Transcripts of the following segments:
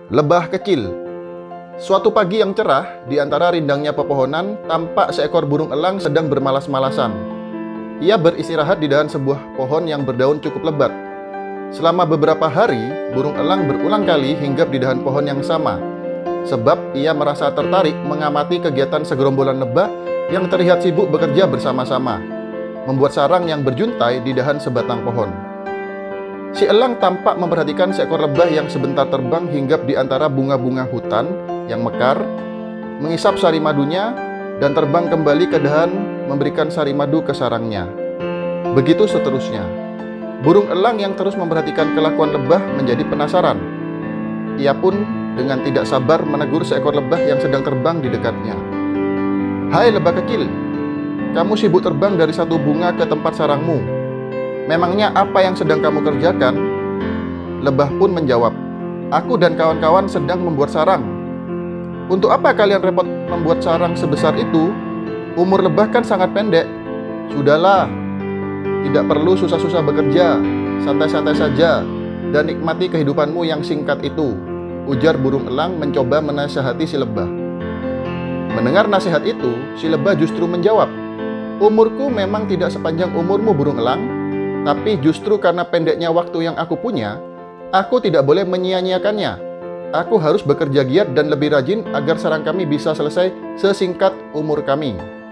Lebah kecil. Suatu pagi yang cerah, di antara rindangnya pepohonan, tampak seekor burung elang sedang bermalas-malasan. Ia beristirahat di dahan sebuah pohon yang berdaun cukup lebat. Selama beberapa hari, burung elang berulang kali hinggap di dahan pohon yang sama, sebab ia merasa tertarik mengamati kegiatan segerombolan lebah yang terlihat sibuk bekerja bersama-sama, membuat sarang yang berjuntai di dahan sebatang pohon. Si elang tampak memperhatikan seekor lebah yang sebentar terbang hinggap di antara bunga-bunga hutan yang mekar, mengisap sari madunya, dan terbang kembali ke dahan memberikan sari madu ke sarangnya. Begitu seterusnya. Burung elang yang terus memperhatikan kelakuan lebah menjadi penasaran. Ia pun dengan tidak sabar menegur seekor lebah yang sedang terbang di dekatnya. "Hai lebah kecil, kamu sibuk terbang dari satu bunga ke tempat sarangmu. Memangnya apa yang sedang kamu kerjakan?" Lebah pun menjawab, "Aku dan kawan-kawan sedang membuat sarang." "Untuk apa kalian repot membuat sarang sebesar itu? Umur lebah kan sangat pendek." "Sudahlah, tidak perlu susah-susah bekerja, santai-santai saja, dan nikmati kehidupanmu yang singkat itu," ujar burung elang mencoba menasihati si lebah. Mendengar nasihat itu, si lebah justru menjawab, "Umurku memang tidak sepanjang umurmu, burung elang. Tapi justru karena pendeknya waktu yang aku punya, aku tidak boleh menyia-nyiakannya. Aku harus bekerja giat dan lebih rajin agar sarang kami bisa selesai sesingkat umur kami."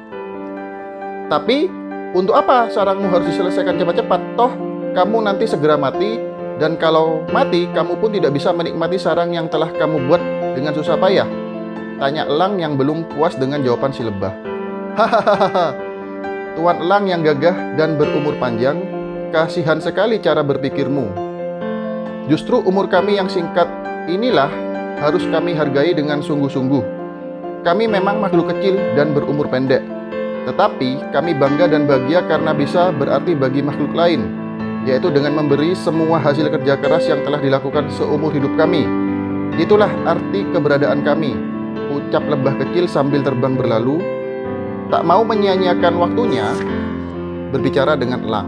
"Tapi, untuk apa sarangmu harus diselesaikan cepat-cepat? Toh, kamu nanti segera mati, dan kalau mati, kamu pun tidak bisa menikmati sarang yang telah kamu buat dengan susah payah," tanya elang yang belum puas dengan jawaban si lebah. "Hahaha, tuan elang yang gagah dan berumur panjang, kasihan sekali cara berpikirmu. Justru umur kami yang singkat inilah harus kami hargai dengan sungguh-sungguh. Kami memang makhluk kecil dan berumur pendek, tetapi kami bangga dan bahagia karena bisa berarti bagi makhluk lain, yaitu dengan memberi semua hasil kerja keras yang telah dilakukan seumur hidup kami. Itulah arti keberadaan kami," ucap lebah kecil sambil terbang berlalu, tak mau menyia-nyiakan waktunya berbicara dengan elang.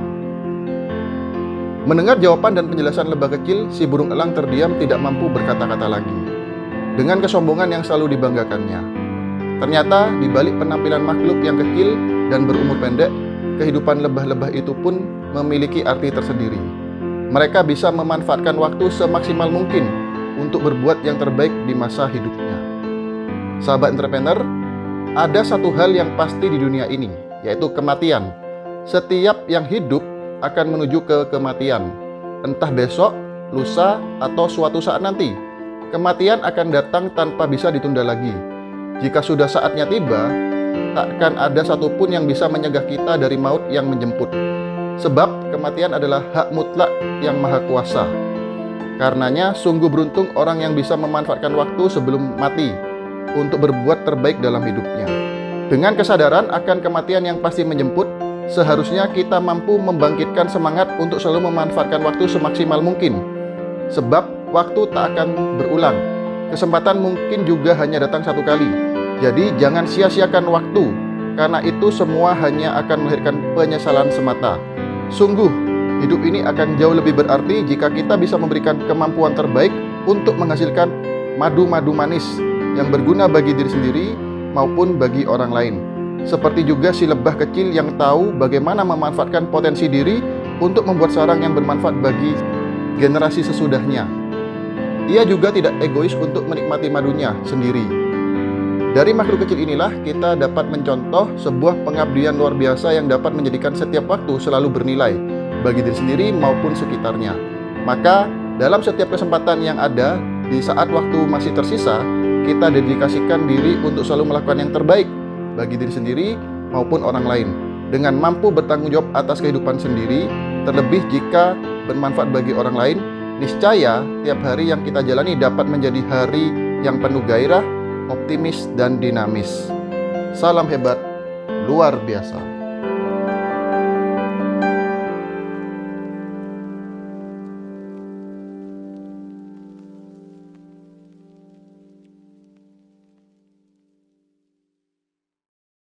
Mendengar jawaban dan penjelasan lebah kecil, si burung elang terdiam tidak mampu berkata-kata lagi. Dengan kesombongan yang selalu dibanggakannya, ternyata di balik penampilan makhluk yang kecil dan berumur pendek, kehidupan lebah-lebah itu pun memiliki arti tersendiri. Mereka bisa memanfaatkan waktu semaksimal mungkin untuk berbuat yang terbaik di masa hidupnya. Sahabat entrepreneur, ada satu hal yang pasti di dunia ini, yaitu kematian. Setiap yang hidup akan menuju ke kematian, entah besok, lusa, atau suatu saat nanti. Kematian akan datang tanpa bisa ditunda lagi. Jika sudah saatnya tiba, takkan ada satupun yang bisa menyegah kita dari maut yang menjemput. Sebab kematian adalah hak mutlak yang maha kuasa. Karenanya sungguh beruntung orang yang bisa memanfaatkan waktu sebelum mati untuk berbuat terbaik dalam hidupnya. Dengan kesadaran akan kematian yang pasti menjemput, seharusnya kita mampu membangkitkan semangat untuk selalu memanfaatkan waktu semaksimal mungkin. Sebab waktu tak akan berulang. Kesempatan mungkin juga hanya datang satu kali. Jadi jangan sia-siakan waktu, karena itu semua hanya akan melahirkan penyesalan semata. Sungguh, hidup ini akan jauh lebih berarti jika kita bisa memberikan kemampuan terbaik untuk menghasilkan madu-madu manis yang berguna bagi diri sendiri maupun bagi orang lain. Seperti juga si lebah kecil yang tahu bagaimana memanfaatkan potensi diri untuk membuat sarang yang bermanfaat bagi generasi sesudahnya. Ia juga tidak egois untuk menikmati madunya sendiri. Dari makhluk kecil inilah kita dapat mencontoh sebuah pengabdian luar biasa yang dapat menjadikan setiap waktu selalu bernilai bagi diri sendiri maupun sekitarnya. Maka dalam setiap kesempatan yang ada, di saat waktu masih tersisa, kita dedikasikan diri untuk selalu melakukan yang terbaik bagi diri sendiri maupun orang lain, dengan mampu bertanggung jawab atas kehidupan sendiri, terlebih jika bermanfaat bagi orang lain. Niscaya tiap hari yang kita jalani dapat menjadi hari yang penuh gairah, optimis, dan dinamis. Salam hebat luar biasa.